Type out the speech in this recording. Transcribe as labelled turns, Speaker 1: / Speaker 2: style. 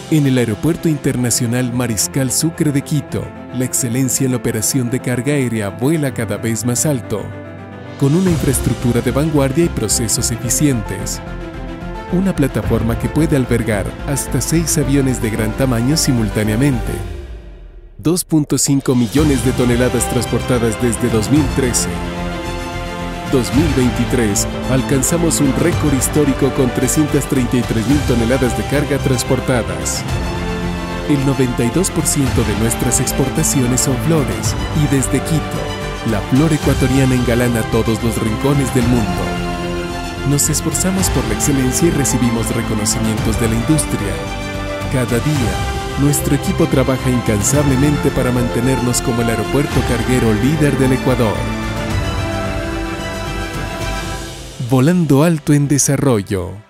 Speaker 1: En el Aeropuerto Internacional Mariscal Sucre de Quito, la excelencia en la operación de carga aérea vuela cada vez más alto, con una infraestructura de vanguardia y procesos eficientes. Una plataforma que puede albergar hasta 6 aviones de gran tamaño simultáneamente. 2.5 millones de toneladas transportadas desde 2013. 2023, alcanzamos un récord histórico con 333.000 toneladas de carga transportadas. El 92% de nuestras exportaciones son flores y desde Quito, la flor ecuatoriana engalana todos los rincones del mundo. Nos esforzamos por la excelencia y recibimos reconocimientos de la industria. Cada día, nuestro equipo trabaja incansablemente para mantenernos como el aeropuerto carguero líder del Ecuador. Volando alto en desarrollo.